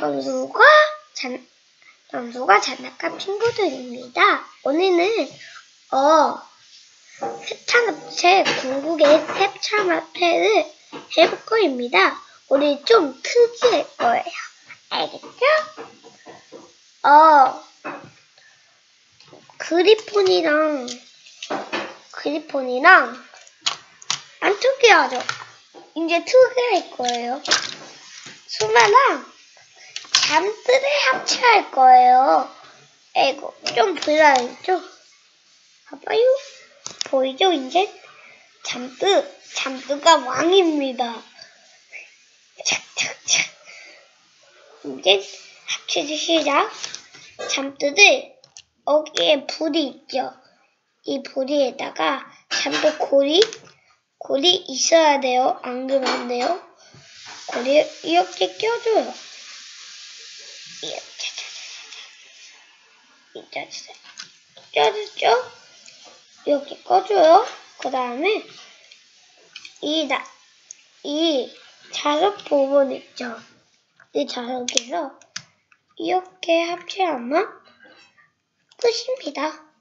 점수가 장난감 친구들입니다. 오늘은 협찬업체 궁극의 협찬업체를 해볼 거입니다. 오늘 좀 특이할 거예요. 알겠죠? 그리폰이랑 안 특이하죠? 이제 특이할 거예요. 수마랑 잠들을 합체할 거예요. 이거 좀 불안했죠? 봐봐요. 보이죠? 이제 잠드가 왕입니다. 착착착. 이제 합체 시작. 잠드들 여기에 불이 있죠. 이 불이에다가 잠드 골이 있어야 돼요. 안 그러면 안 돼요. 골이 이렇게 껴줘요. 껴줬죠? 이렇게 꺼줘요. 그 다음에 이 자석 부분 있죠? 이 자석에서 이렇게 합체하면 끝입니다.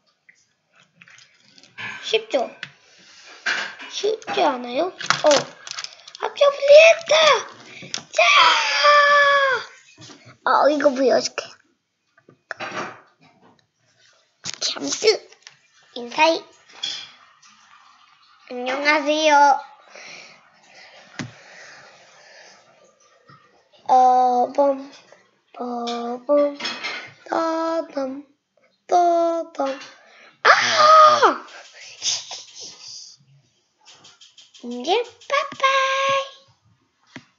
쉽죠? 쉽지 않아요? 합체 분리했다! 자! 이거 보여줄게. 잠드 인사해. 안녕하세요.